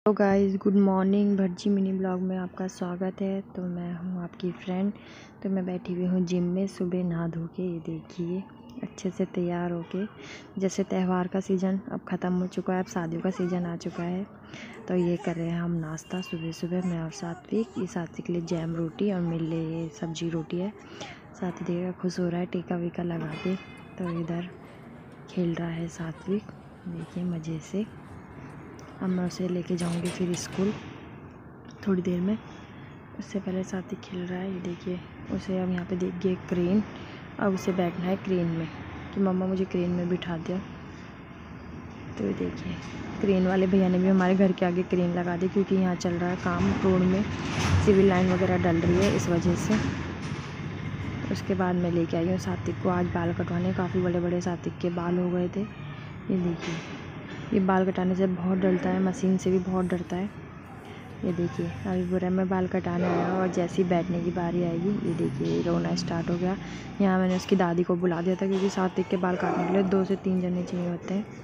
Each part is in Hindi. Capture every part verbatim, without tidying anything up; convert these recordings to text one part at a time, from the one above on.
Hello guys, good morning. Bhatji mini blog में आपका स्वागत है। तो मैं हूँ आपकी फ्रेंड। तो मैं बैठी हुई हूँ जिम में। सुबह नहा धो के ये देखिए अच्छे से तैयार होके, जैसे त्यौहार का सीज़न अब ख़त्म हो चुका है, अब शादियों का सीज़न आ चुका है। तो ये कर रहे हैं हम नाश्ता सुबह सुबह, मैं और सात्विक। ये सात्विक के लिए जैम रोटी और मेरे लिए ये सब्जी रोटी है। सात्विक देखिएगा खुश हो रहा है टीका वीका लगा के। तो इधर खेल रहा है सात्विक, देखिए मज़े से। अब मैं उसे लेके जाऊंगी फिर स्कूल थोड़ी देर में। उससे पहले सात्विक खेल रहा है, ये देखिए उसे अब यहाँ पे देखिए क्रेन। अब उसे बैठना है क्रेन में कि मम्मा मुझे क्रेन में बिठा दिया। तो ये देखिए क्रेन वाले भैया ने भी हमारे घर के आगे क्रेन लगा दी, क्योंकि यहाँ चल रहा है काम रोड में, सिविल लाइन वगैरह डल रही है, इस वजह से। उसके बाद मैं लेके आई हूँ सात्विक को आज बाल कटवाने। काफ़ी बड़े बड़े सात्विक के बाल हो गए थे। ये देखिए ये बाल कटाने से बहुत डरता है, मशीन से भी बहुत डरता है। ये देखिए अभी बुरा में बाल कटाने आया और जैसे ही बैठने की बारी आएगी, ये देखिए रोना स्टार्ट हो गया। यहाँ मैंने उसकी दादी को बुला दिया था, क्योंकि सात्विक के बाल काटने के लिए दो से तीन जने चाहिए होते हैं।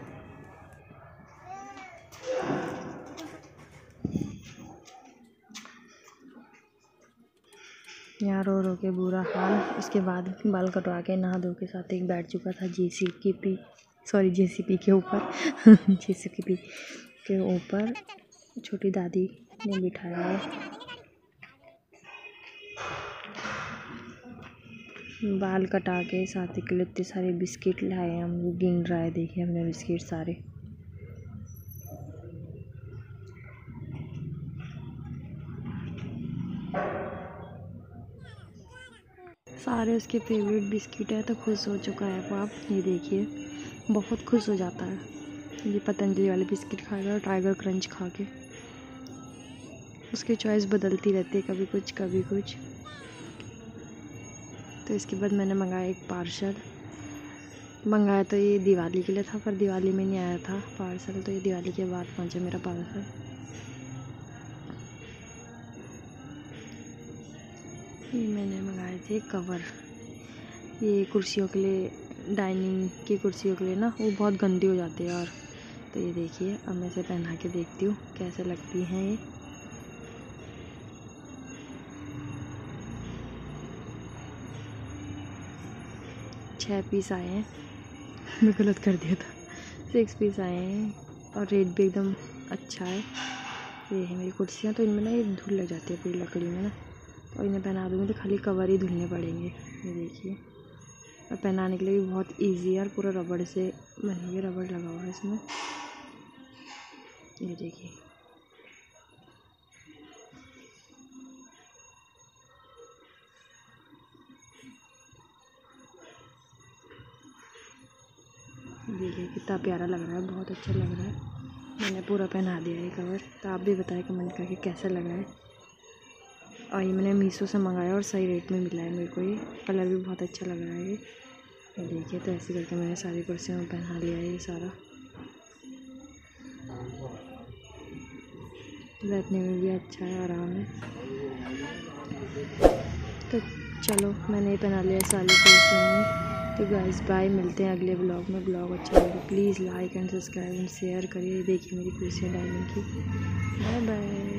यहाँ रो रो के बुरा हाल। उसके बाद बाल कटवा के नहा धो के सात्विक बैठ चुका था J C P sorry J C P के ऊपर जे सी पी के ऊपर छोटी दादी ने बिठाया है। बाल कटा के सात्विक के लिए इतने सारे बिस्किट लाए हम, वो गिन रहा है। देखिए हमने बिस्किट सारे सारे उसके फेवरेट बिस्किट है। तो खुश हो चुका है वो। आप ये देखिए बहुत खुश हो जाता है। ये पतंजलि वाले बिस्किट खाएगा और टाइगर क्रंच खा के। उसकी चॉइस बदलती रहती है, कभी कुछ कभी कुछ। तो इसके बाद मैंने मंगाया एक पार्सल। मंगाया तो ये दिवाली के लिए था, पर दिवाली में नहीं आया था पार्सल, तो ये दिवाली के बाद पहुंचा मेरा पार्सल। ये मैंने मंगाए थे कवर, ये कुर्सियों के लिए, डाइनिंग की कुर्सियों के लिए ना, वो बहुत गंदी हो जाती है। और तो ये देखिए अब मैं इसे पहना के देखती हूँ कैसे लगती हैं ये। छः पीस आए हैं मैं गलत कर दिया था, सिक्स पीस आए हैं और रेट भी एकदम अच्छा है। ये है मेरी कुर्सियाँ। तो इनमें ना ये धूल लग जाती है पूरी लकड़ी में ना, और इन्हें पहना दूँगी तो खाली कवर ही धुलने पड़ेंगे। ये देखिए और पहनाने के लिए भी बहुत इजी है, और पूरा रबड़ से बनी हुई, रबड़ लगा हुआ है इसमें। ये देखिए देखिए कितना प्यारा लग रहा है, बहुत अच्छा लग रहा है। मैंने पूरा पहना दिया है कवर। तो आप भी बताएं कमेंट करके कैसा लग रहा है। और ये मैंने मीशो से मंगाया और सही रेट में मिला है मेरे को। ये कलर भी बहुत अच्छा लग रहा है। ये ये देखिए तो ऐसे करके मैंने सारी कुर्सियों में पहना लिया है ये सारा। बैठने में भी अच्छा है, आराम है। तो चलो मैंने ये पहना लिया सारी कुर्सियों में। तो गाइस बाय, मिलते हैं अगले ब्लॉग में। ब्लॉग अच्छा लगे please like and subscribe and share करिए। देखिए मेरी कुर्सियाँ डाइनिंग की। Bye bye.